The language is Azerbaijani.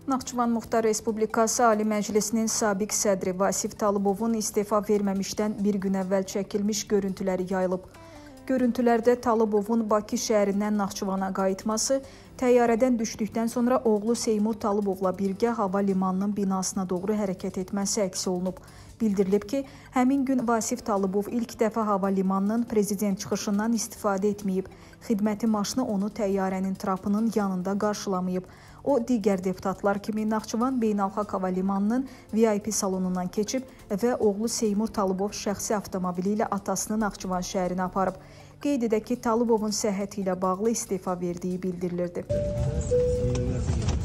Naxçıvan Muxtar Respublikası Ali Məclisinin sabiq sədri Vasif Talıbovun istefa verməmişdən bir gün əvvəl çəkilmiş görüntüləri yayılıb. Görüntülərdə Talıbovun Bakı şəhərindən Naxçıvana qayıtması, təyyarədən düşdükdən sonra oğlu Seymur Talıbovla birgə hava limanının binasına doğru hərəkət etməsi əks olunub. Bildirilib ki, həmin gün Vasif Talıbov ilk dəfə hava limanının prezident çıxışından istifadə etməyib. Xidməti maşını onu təyyarənin trapının yanında qarşılamayıb. O, digər deputatlar kimi Naxçıvan Beynəlxalq Hava Limanının VIP salonundan keçib və oğlu Seymur Talıbov şəxsi avtomobili ilə atasını Naxçıvan şəhərinə aparıb. Qeyd edək ki, Talıbovun səhhəti ilə bağlı istefa verdiyi bildirilirdi.